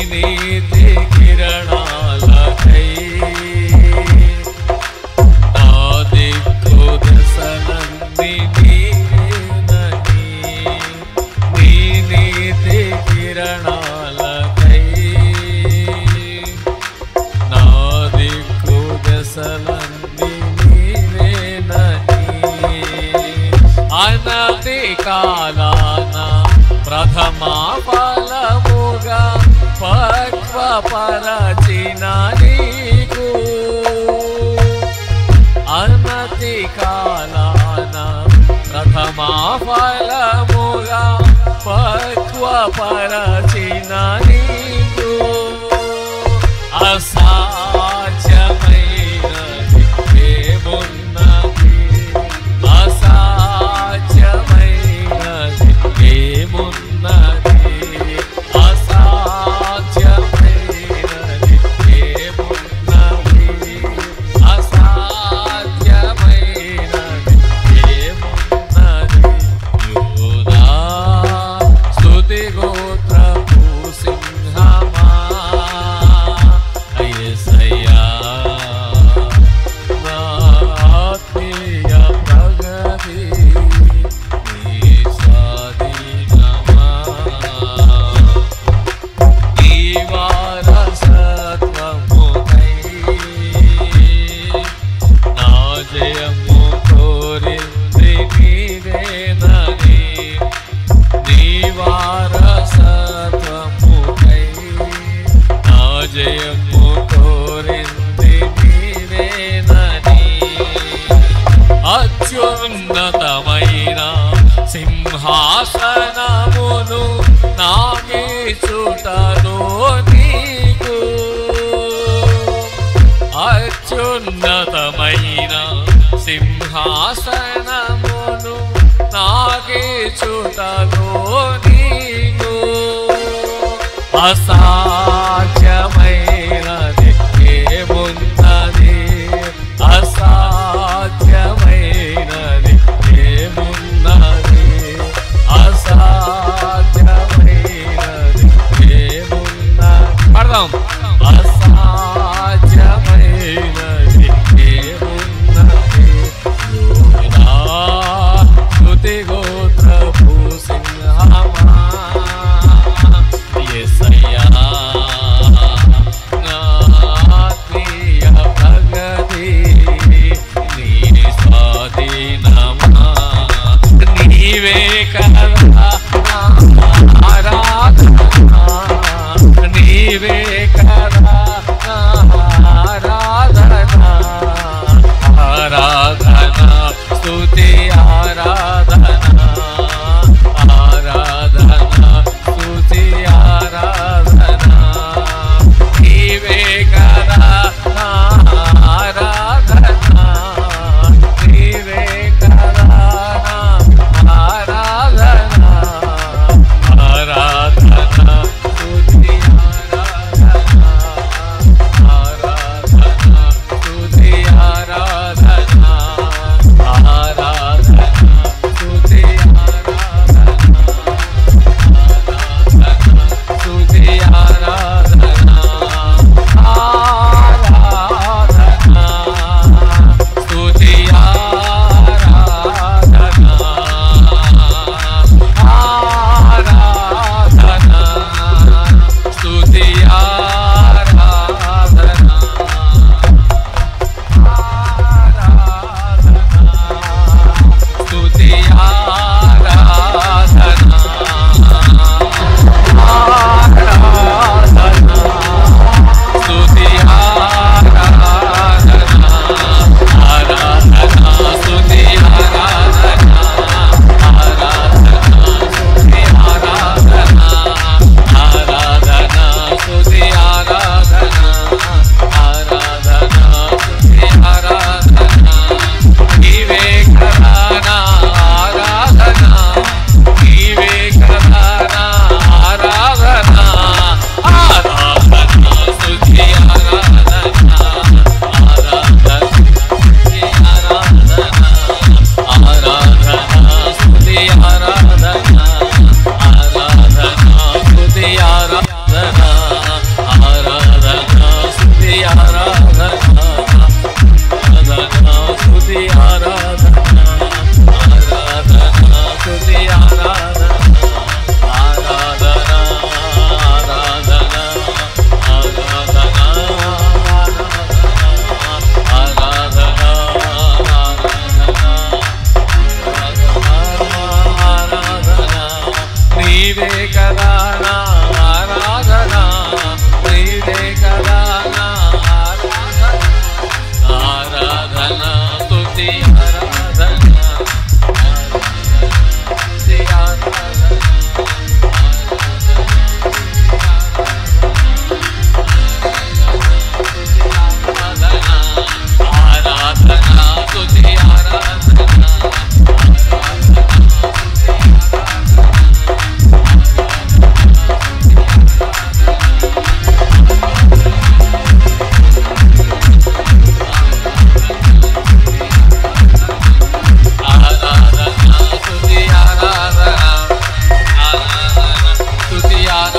నీతి కిరణాలకై నా దిక్కు దశలన్నీ నీవేనని నీ నీతి కిరణాలకై నా దిక్కు దశలన్నీ నీవేనని అనతి కాలాన ప్రథమా ఫలముగా పక్వపరచిన నీకు అనతి కాలాన ప్రథమా ఫలముగా పక్వపరచిన నీకు అసాధ్యమైనది ఏమున్నది అసాధ్యమైనది ఏమున్నది అసాధ్యమైనది ఏమున్నది అసాధ్యమైనది ఏమున్నది యూదా స్తుతి గోత్రపు సింహమా యేసయ్యా నా ఆత్మీయ ప్రగతి నీ స్వాధీనమా నీ వారసత్వముకై నా జయము కోరింది నీవేనని నీ వారసత్వముకై నా జయము కోరింది నీవేనని అత్యున్నతమైన సింహాసనమును నాకిచ్చుటలో నీకు అత్యున్నతమైన సింహాసనమును నాకిచ్చుటలో నీకు అసాధ్యమైనది ఏమున్నది అసాధ్యమైనది ఏమున్నది అసాధ్యమైనది ఏమున్నది పడదాం అసాధ్యమైనది ఏమున్నది యూదా స్తుతి గోత్రపు సింహమా యేసయ్యా నా ఆత్మీయ ప్రగతి నీ స్వాధీనమా నీవే కదా నా ఆరాధన నీవే కదా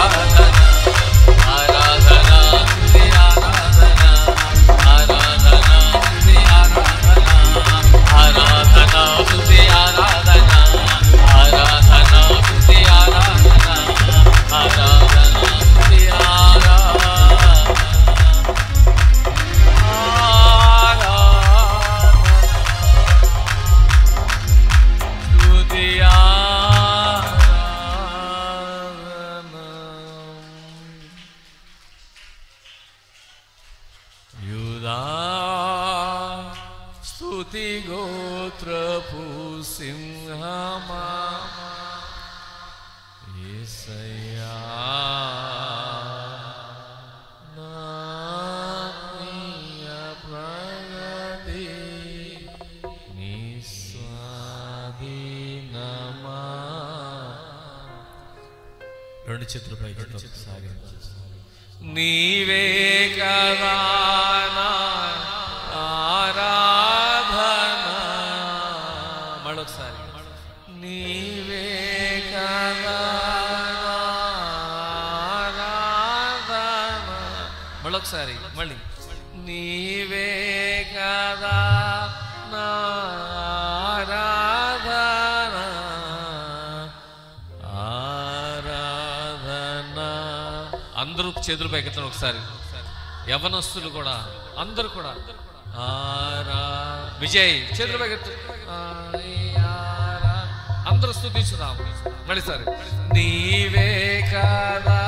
రెండు చేతులు పైకి ఒకసారి. నీవే కదా ఆరాధన, మళ్ళొకసారి. నీవే కదా ఆరాధన, మళ్ళొకసారి మళ్ళీ. నీవే కదా అందరూ చేతులు పైకెత్తాను ఒకసారి. యవనస్తులు కూడా అందరూ కూడా విజయ్ చేతులు పైకెత్తు. అందరూ స్తుతించుదాం మళ్ళీ సరే. నీవే కదా